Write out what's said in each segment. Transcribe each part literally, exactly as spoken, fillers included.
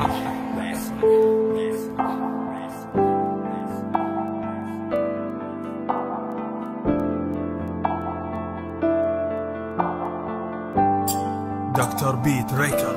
دكتور بيت ريكر.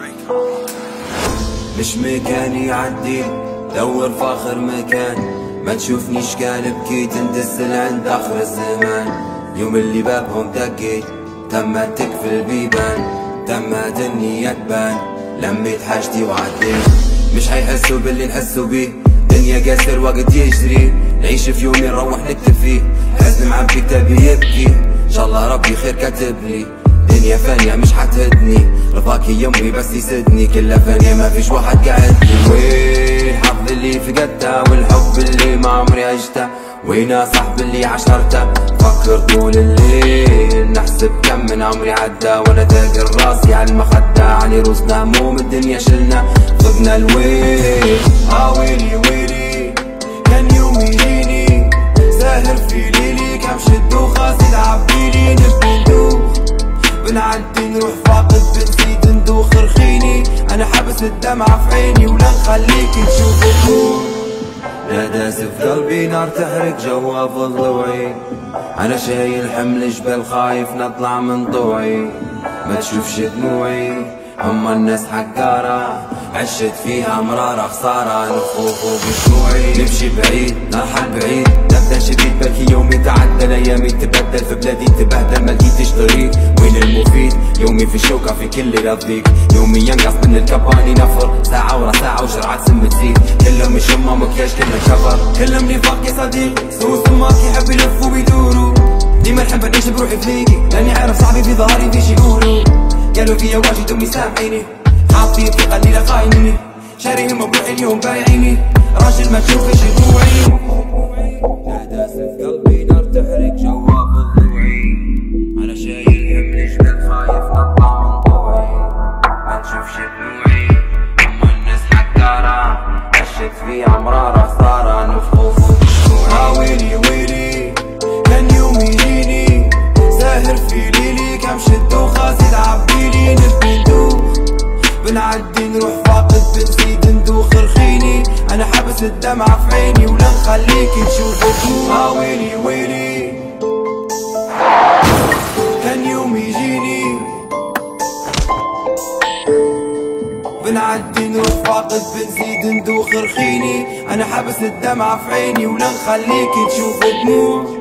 مش مكاني عدي دور فاخر مكان، ما تشوفنيش كان بكيت ندسل عند اخر الزمان. يوم اللي بابهم دقيت تمت تكفي البيبان، تمت النية تبان، لميت حاجتي وعديت. مش حيحسوا باللي نحسوا بيه، دنيا قاسر وقت يجري، نعيش في يومي نروح نكتب فيه، حزن معبي كتابي يبكي، ان شاء الله ربي خير كاتب لي. دنيا فانية مش حتهدني، رضاكي يمي بس يسدني، كلها فانية ما فيش واحد قعدني. وين الحظ اللي فقدته والحب اللي ما عمري عشته، وين صاحب اللي عشرته فكر طول الليل، نحسب كم من عمري عدى وانا تاقر راسي على المخدة، علي روسنا هموم الدنيا شلنا ضبنا الويل. اه ويلي ويلي كان يوم يجيني ساهر في ليلي، كم شد وخاص يلعب بيلي، نبي ندوخ بنعدي نروح فاقد بنزيد ندوخ رخيني، انا حبس الدمعة في عيني ولا نخليك تشوف النور. لا داس في قلبي نار تحرق جوا في ضلوعي، انا شايل حمل جبال خايف نطلع من ضوعي، ما تشوفش دموعي هم الناس حقارة، عشت فيها مرارة خسارة نخوفو بشموعي. نمشي بعيد نرحل بعيد نبدا شديد، بلكي يومي تعدى الايامي تبدل، في بلادي تبهدل ما لقيتش طريق. وين المفيد يومي في الشوكة في كل رفضيك، يومي ينقص من الكباني نفر، ساعة ورا ساعة وجرعة سم تزيد، كلهم مش هما مكياج كلهم كفر، كلهم نفاق يا صديقي، سوس سماك يحب يلفوا ويدوروا، ديما نحب نعيش بروحي فيكي، لاني عارف صاحبي في ظهري فيش يقولوا، قالوا فيا واجد امي سامحيني، حاطين في قليلة خاينيني، شاريهم بروحي اليوم بايعيني، راجل ما تشوفش دموعي. لا داس في قلبي نار تحرق جوا في ضلوعي، انا شايل حمل جبال خايف نطلع من ضوعي، ما تشوفش دموعي هم الناس حقارة، عشت فيها مرارة خسارة نفخوف بشموعي. اه ويلي ويلي كان يوم يجيني ساهر في ليلي، كم شد وخاص يلعب بيلي، نبي ندوخ بنعدي نروح فاقد بنزيد ندوخ رخيني، انا حبس الدمعة في عيني ولا نخليك تشوف الدموع. اه ويلي ويلي كان يوم يجيني بنعدي نروح فاقد بنزيد ندوخ رخيني، انا حبس الدمعة في عيني ولا نخليك تشوف الدموع.